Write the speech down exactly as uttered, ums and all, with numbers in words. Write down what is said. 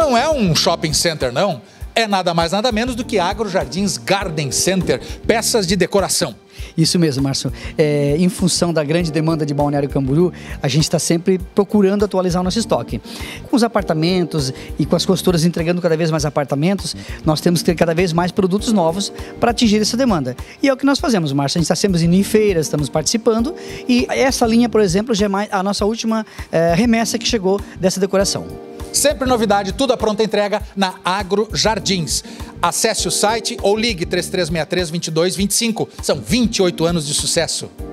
não é um shopping center, não. É nada mais, nada menos do que Agro Jardins Garden Center, peças de decoração. Isso mesmo, Márcio. É, em função da grande demanda de Balneário Camboriú, a gente está sempre procurando atualizar o nosso estoque. Com os apartamentos e com as costuras entregando cada vez mais apartamentos, nós temos que ter cada vez mais produtos novos para atingir essa demanda. E é o que nós fazemos, Márcio. A gente está sempre indo em feiras, estamos participando e essa linha, por exemplo, já é mais a nossa última é, remessa que chegou dessa decoração. Sempre novidade, tudo à pronta entrega na Agro Jardins. Acesse o site ou ligue três três seis três, dois dois dois cinco. São vinte e oito anos de sucesso.